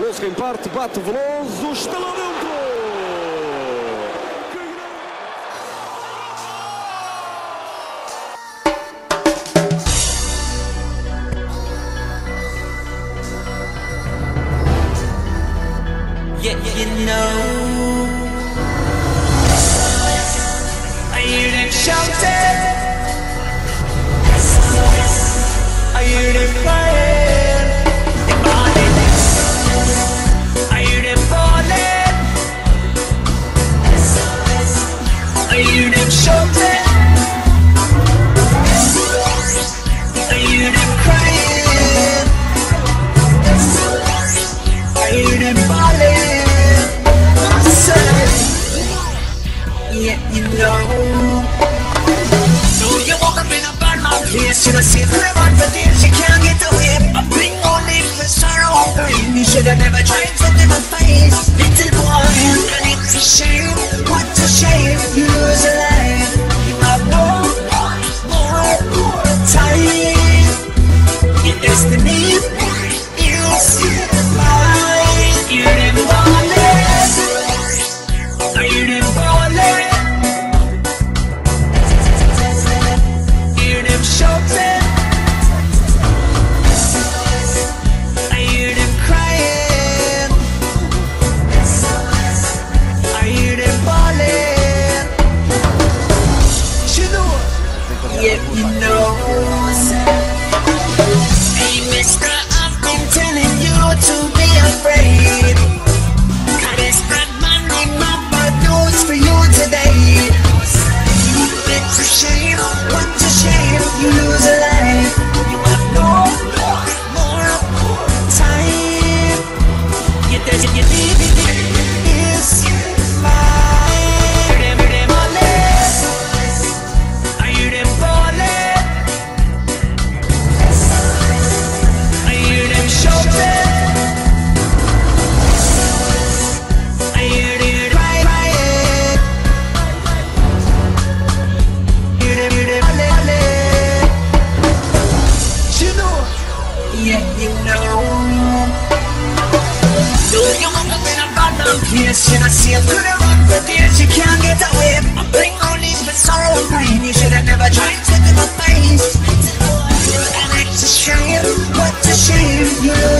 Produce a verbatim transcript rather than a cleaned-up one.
Veloso quem parte, bate Veloso, está lá dentro! Yeah, you know, I hear them shouting, I hear them crying, they're balling, I hear them falling, I hear them shouting, I hear them crying, I hear them falling. Yeah, you know. So you walk up in a bad man place, you don't see the man for this, you can't get away. I bring only for sorrow and pain. You should have never tried to live a face. Little boy, and it's a shame. What a shame, you lose a life. You have no more time. Your destiny is mine. You're the ballin'. Are you the ballin'? Hear them shouting, I hear them crying, I hear them bawling. You know, yeah, you know. Hey, mister, I've been telling you to be afraid. I desperate man in my bad news for you today. It's a shame, what a shame, you lose a life. You have no more time. You think you need it is mine. Hear them, hear them ballin'. I hear them ballin'. I hear them shouting. I hear them crying. Hear them, hear them ballin'. You know, yeah, you know. Do you want to be a bad man place? You not see a good run for days, you can't get away. I bring only for sorrow and pain. You should have never tried to live a face. And it's a shame, what a shame, you